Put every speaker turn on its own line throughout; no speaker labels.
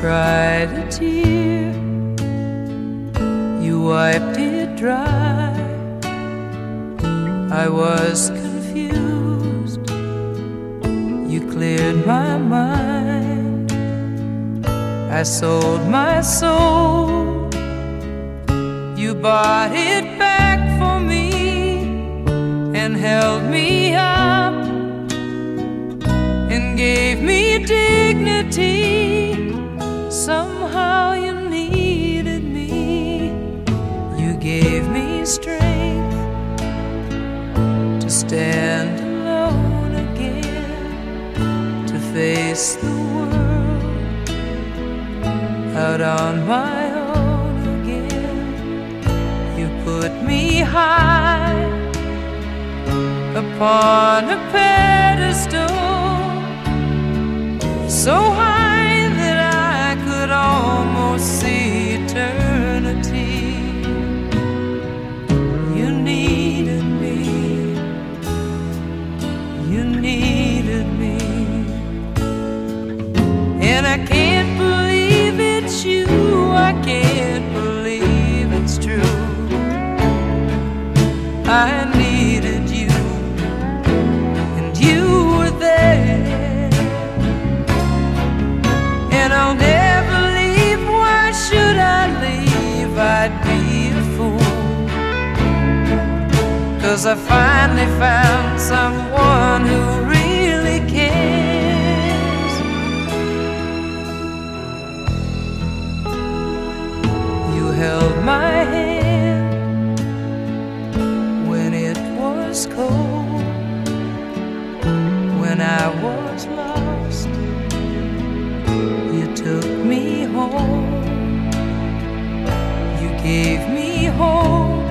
cried a tear, you wiped it dry. I was confused, you cleared my mind. I sold my soul, you bought it back for me and held me up and gave me dignity. Somehow you needed me, you gave me strength to stand alone again, to face the world out on my own again. You put me high upon a pedestal, so high that I could almost see eternity. You needed me, you needed me, and I can't believe it's you, I can't believe it's true. I needed you, and you were there, and I'll never leave. Why should I leave? I'd be a fool, 'cause I finally found someone who really cares. You held my hand when it was cold, when I was lost. You took me home, you gave me hope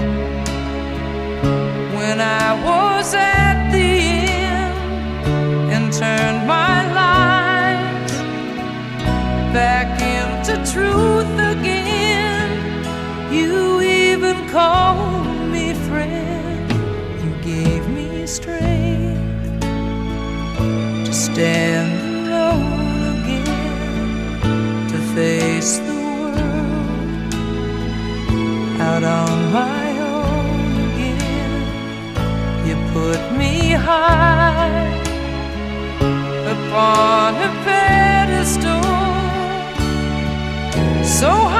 when I was at the end, and turned my life back into truth again. You even called me friend, you gave me strength to stand alone again, to face the world out on my own again. You put me high upon a pedestal, so high